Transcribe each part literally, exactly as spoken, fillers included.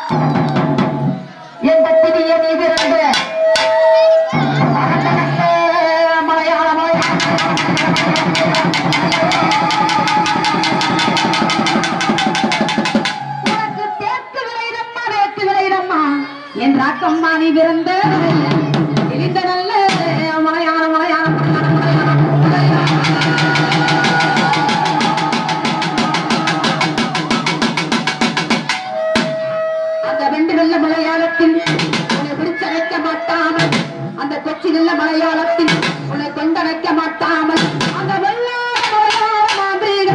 எந்த திரிய நீ பிறந்த மலையாள உனக்கு தேக்கு விளையிடம்மா வேட்டு விளையிடம்மா என் ராக்கம்மா நீ பிறந்த இந்த நல்ல மலையாள மலையாள அந்த ரெண்டு நல்ல மலையாளத்தில் உன்னை பிடிச்சடைக்க மாட்டாமல் அந்த கொச்சி நல்ல மலையாளத்தில் உன்னை கொண்டடைக்க மாட்டாமல் அந்த வெள்ள மலையாள மாந்திரீக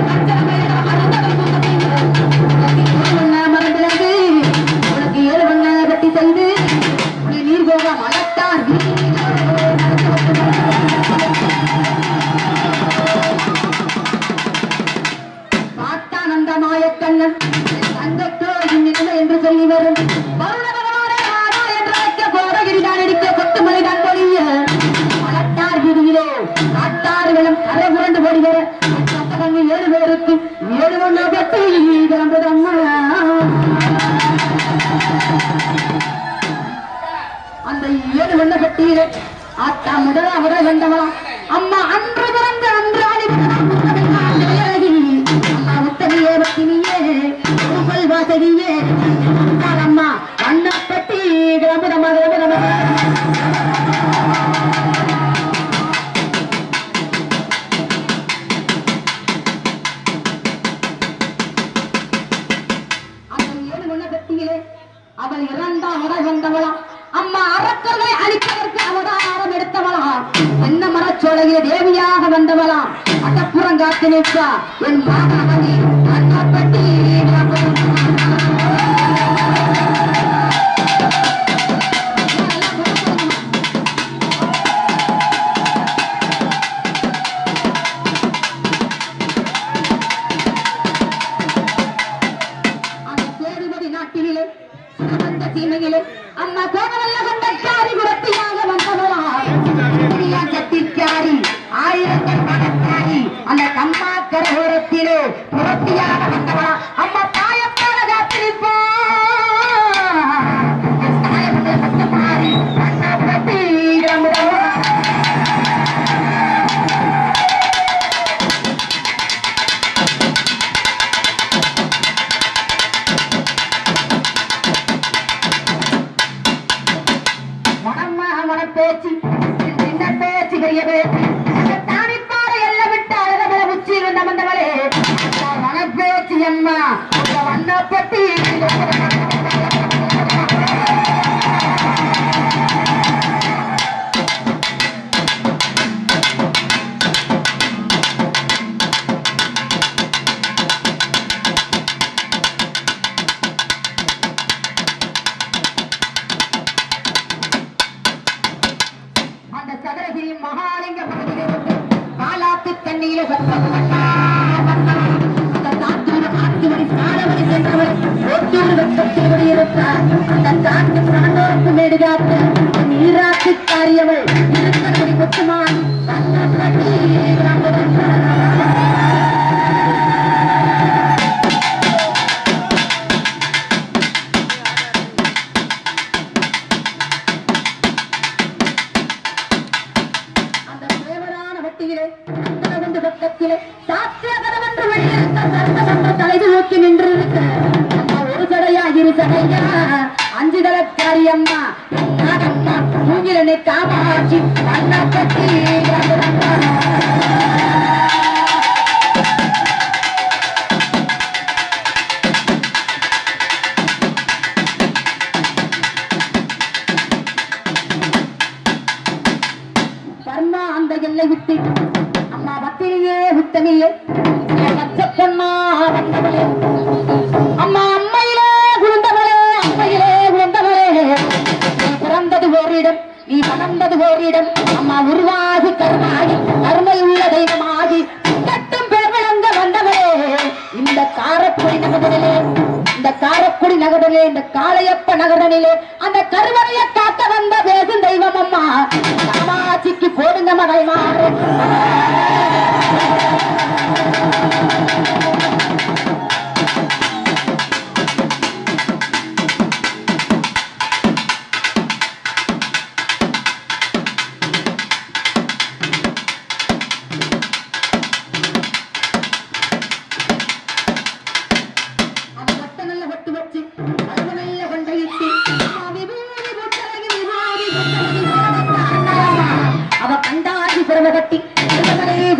மறந்திருந்து உனக்கு ஏழு வண்ண கட்டி செய்து உன்னை நீர் போக மலத்தார் பார்த்தான் அந்த மாயக்கண்ணன் தங்கத்தோ நிலைமை என்று சொல்லி வரும் வருண பகவானே ஆரா என்று அழைக்க கோடகிரிதான் அடிக்க கொத்துமலைதான் பொழிய மலத்தார் வீதியிலே காட்டாறுகளும் கரை புரண்டு போடி வர கண்ணி ஏழு பேருக்கு ஏழு வண்ண பட்டு கிளம்புதம்மா அந்த ஏழு வண்ண பட்டியிலே ஆத்தா முதல அவரை கண்டவளாம் அம்மா அன்று பிறந்த அன்று ஆடி அம்மா உத்தமியே பத்தினியே புகழ் வாசகியே அம்மா அன்னப்பட்டி கிளம்புதம்மா கிளம்புதம்மா அவள் இரண்டாம் முறை வந்தவளாம் அம்மா அரக்கர்களை அழிப்பதற்கு அவதாரம் எடுத்தவளாம் என்ன மரச்சோலையே தேவியாக வந்தவளாம் அட்டப்புறங்காத்து நிற்கா என் மாதாவதி அன்னப்பட்டி அந்த சேதுபதி நாட்டிலே சீமையிலே அம்மா கோணவல்ல கொண்டக்காரி புரட்டியாக வந்தவளா சத்திக்காரி ஆயிரத்தி அந்த கம்மாக்கர ஓரத்திலே புரட்டியாக வந்தவளா அம்மா தாயப்பான காத்திருப்பா பேச்சு சின்ன பேச்சு பெரிய பேச்சு தானிப்பார எல்லாம் விட்டு அழகபல உச்சி இருந்த வந்தவளே மனப்பேச்சு அம்மா வண்ணப்பட்டி மகாலிங்க காலாத்து தண்ணீர மேடுகாத்து நீராட்டு காரியவள் முத்துமான் தலைது நோக்கி நின்று ஒரு சடையா இரு சடையா அஞ்சு தலக்காரி அம்மா அம்மா மூங்கிலனை காமாட்சி அண்ணப்பட்டி பர்மா அந்த எல்லை விட்டு அம்மா பத்திரியே உத்தமியே பொண்ணா வந்தவளே அம்மா அம்மையிலே குழந்தவளே அம்மையிலே குழந்தவளே நீ பிறந்தது ஓரிடம் நீ வளர்ந்தது ஓரிடம் அம்மா உருவாகி கருமாகி அருமை உள்ள தெய்வமாகி கட்டும் பேர் விளங்க வந்தவளே இந்த காரக்குடி நகரிலே இந்த காரக்குடி நகரிலே இந்த காளையப்ப நகரனிலே அந்த கருவறையை காக்க வந்த பேசும் தெய்வம் அம்மா காமாட்சிக்கு போடுங்க மகள் மாறு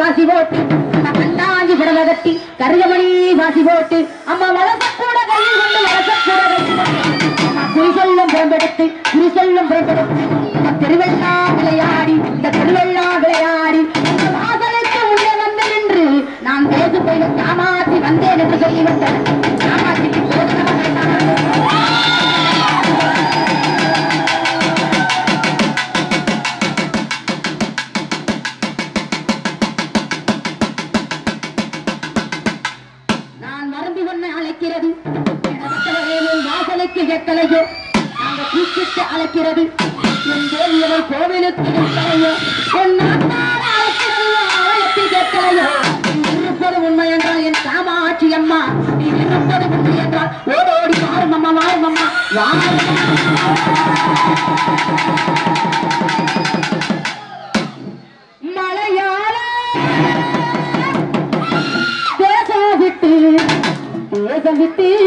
வாசி போட்டு கண்டாஞ்சி புடவை கட்டி கருகமணி வாசி போட்டு அம்மா வளச கூட கையில் கொண்டு வளச கூட குறி சொல்லும் புறம்பெடுத்து குறி சொல்லும் புறம்பெடுத்து திருவெள்ளா விளையாடி இந்த திருவெள்ளா விளையாடி வாசலுக்கு உள்ளே வந்து நின்று நான் பேசு போய் காமாற்றி வந்தேன் என்று சொல்லிவிட்டேன். காமாட்சிக்கு நான் மறந்து கொண்டு அழைக்கிறது வாசலுக்கு கேட்கலையோ நாங்கள் கூப்பிட்டு அழைக்கிறது என் தேவியவை கோவிலுக்கு கேட்கலையோ என் நாட்டார அழைக்கிறது ஆலயத்தில் கேட்கலையோ இருப்பது உண்மை என்றால் என் காமாட்சி அம்மா நீ இருப்பது உண்மை என்றால் ஓடோடி வாரும் அம்மா வாரும் அம்மா வாரும் மலையாள தேசம் விட்டு தேசம் விட்டு